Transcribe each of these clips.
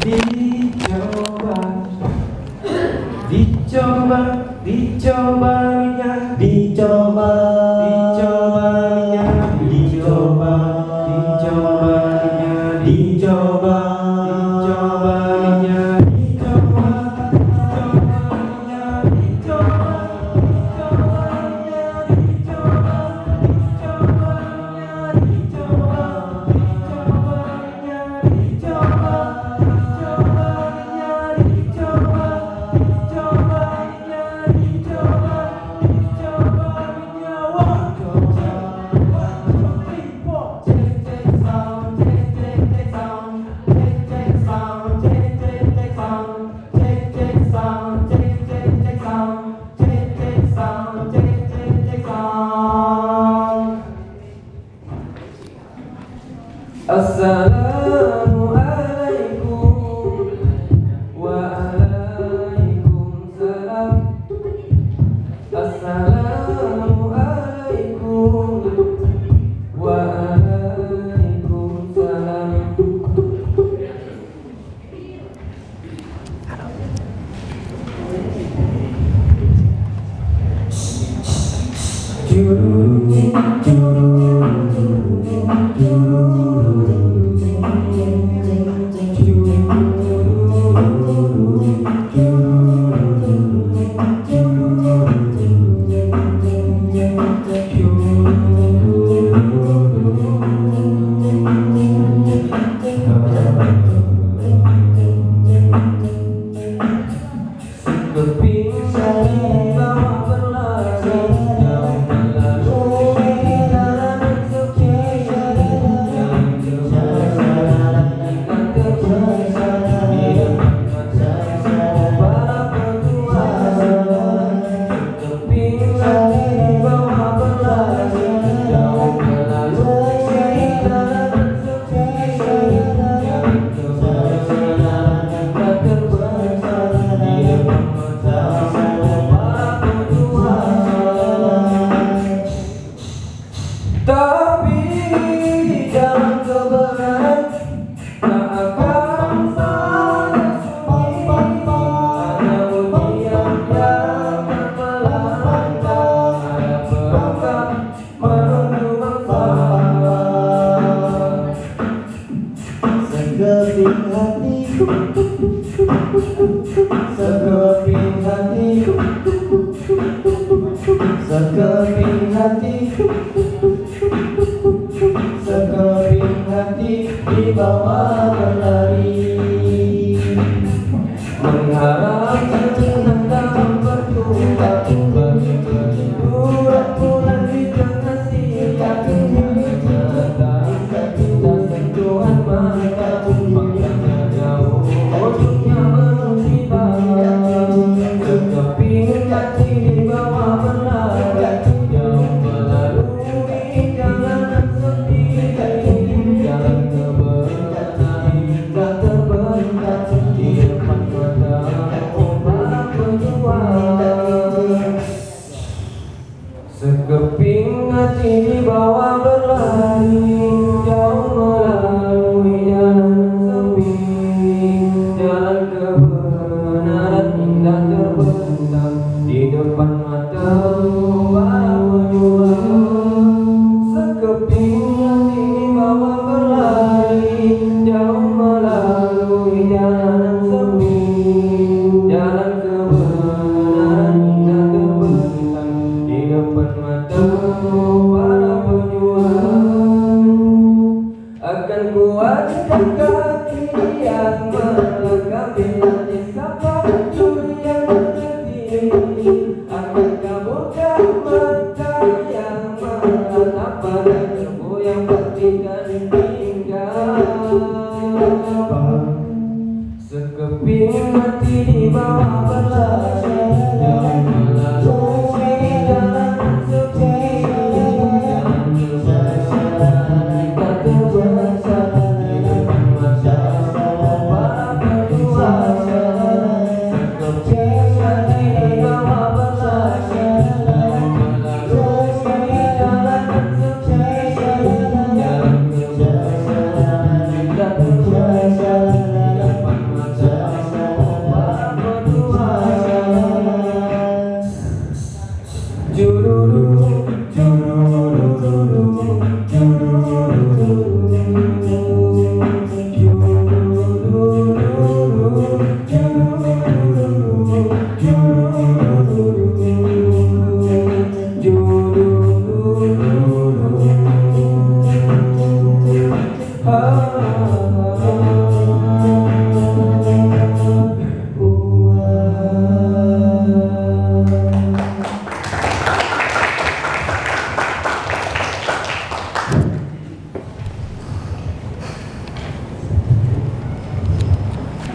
Dicoba, dicoba, dicobanya, dicoba, dicobanya, dicoba, dicobanya, dicoba, dicobanya, dicoba, dicobanya, dicoba, dicobanya, dicoba, dicobanya, dicoba, dicobanya, dicoba. Assalamualaikum waalaikumsalam. Assalamualaikum waalaikumsalam. Tapi di dalam kebenaran tak akan sangat sunyi. Hanya ujian yang melanda, ada perangkap menunggu manfaat. Sekeping hatiku, sekeping hatiku, sekeping hatiku, sekeping hati dibawa berlari, mengharap senang dalam berduka, begitu tiduran bulan di tengah siang. Ternyata indah sentuhan mata, panjangnya jauh, ujungnya belum tiba. Sekeping hati dibawa berlari, jauh melalui jalanan sepi. Jalan kebenaran tak terbentang di depan mata para pejuang. Sekeping hati dibawa berlari, jauh melalui jalanan sepi. Jalan kebenaran indah terbentang di depan mata para pejuang. Sekeping hati dibawa berlari, jauh melalui jalanan sepi. Jalan kebenaran indah terbentang di depan mata para pejuang. Akan kuatkan kaki yang melangkah bila disapa pencuri yang menanti. Akan kabulkan mata yang menatap pada ilmu yang pastikan tinggal. Sekeping hati dibawa berlari, jauh melalui jalanan sepi. Jalan kebenaran tak terbentang di depan mata para pejuang. Sekeping hati dibawa berlari, jauh melalui jalanan sepi. Jalan kebenaran tak terbentang di depan mata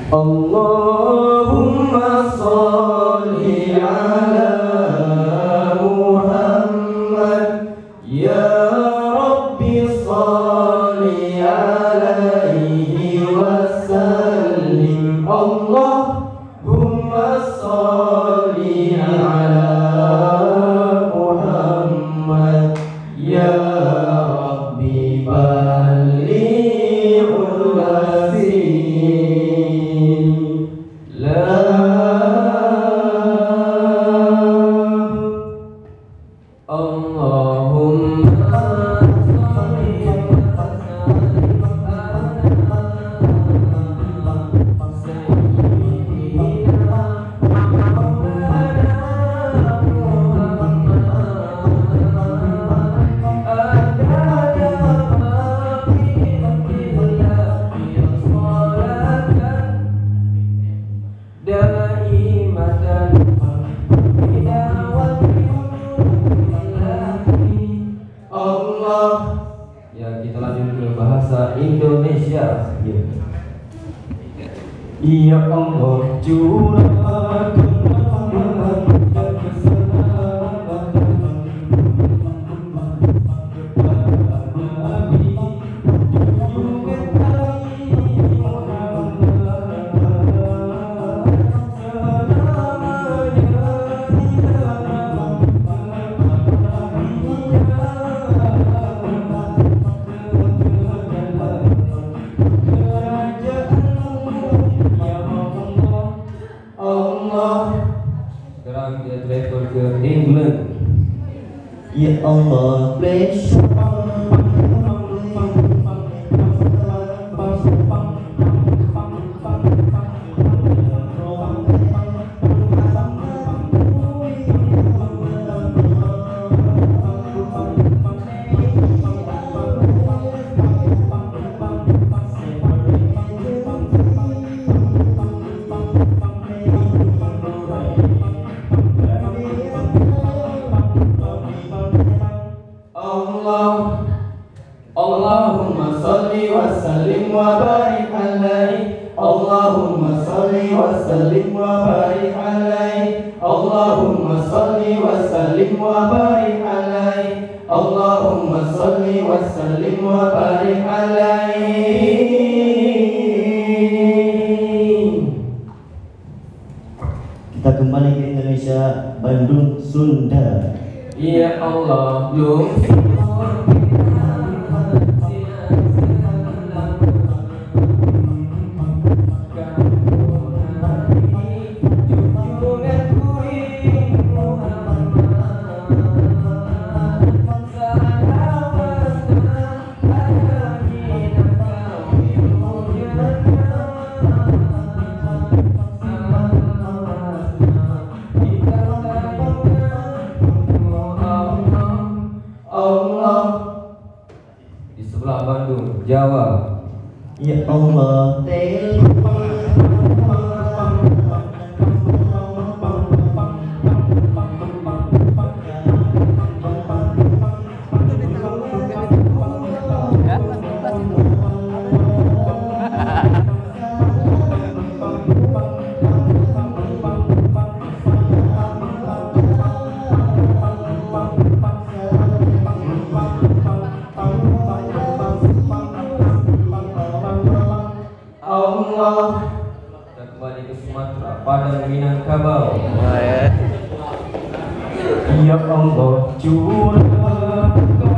Allahumma sholli ala Muhammad ya Rabbi sholli alaihi wasallim. Allahumma sholli ala Muhammad ya Rabbi ballighul wasil. Ya, kita lanjut ke bahasa Indonesia. Ya Allah curahkan rahmat dan keselamatan kepada Nabi junjungan kami Muhammad selamanya di dalam sekarang dia travel ke England. Ya Allah, bless. Allahumma salli wa sallim wa barik alaihi. Allahumma salli wa sallim wa barik alaihi. Allahumma salli wa sallim wa barik alaihi. Allahumma salli wa sallim wa barik alaihi. Kita kembali ke Indonesia, Bandung, Sunda. Ya Allah, di sebelah Bandung, Jawa. Ya Allah, Kita kembali ke Sumatera, Padang, Minangkabau. Ya Allah, curahkan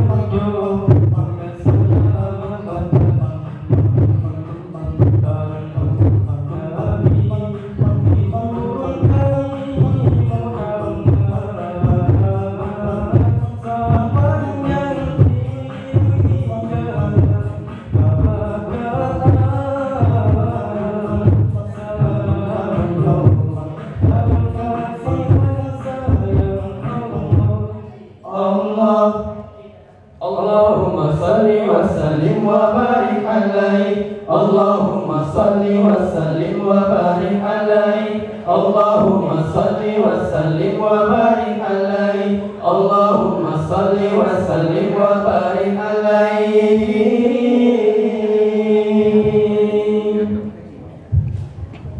Allahumma salli wa sallim wa barik alaihi. Allahumma salli wa sallim wa barik alaihi. Allahumma salli wa sallim wa barik alaihi. Allahumma salli wa sallim wa barik alaihi.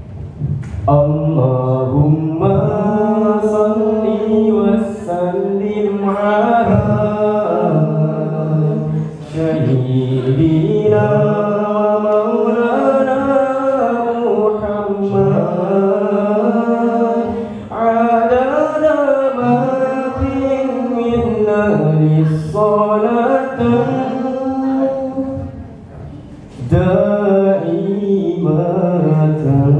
Allahumma salli wa sallim ala sayyidina wa maulana Muhammad adada ma fi minna lissalatan daimatan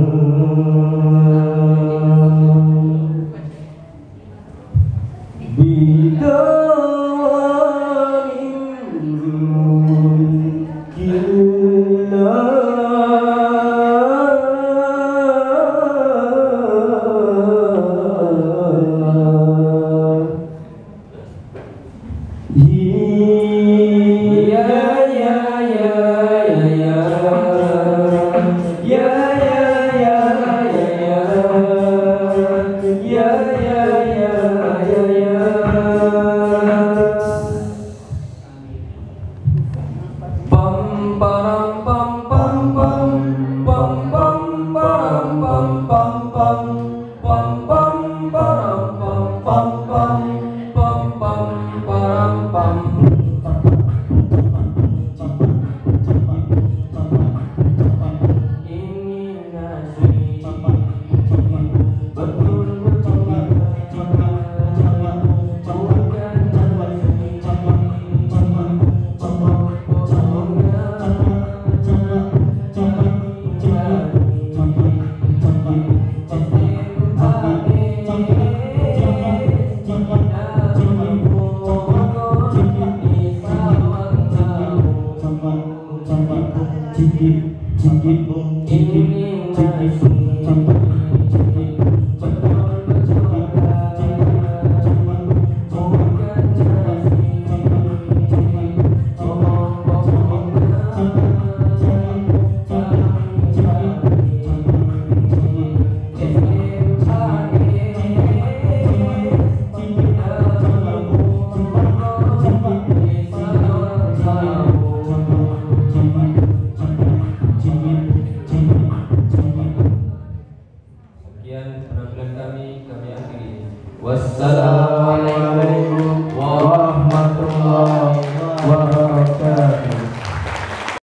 Sekian penampilan kami akhiri. Wassalam.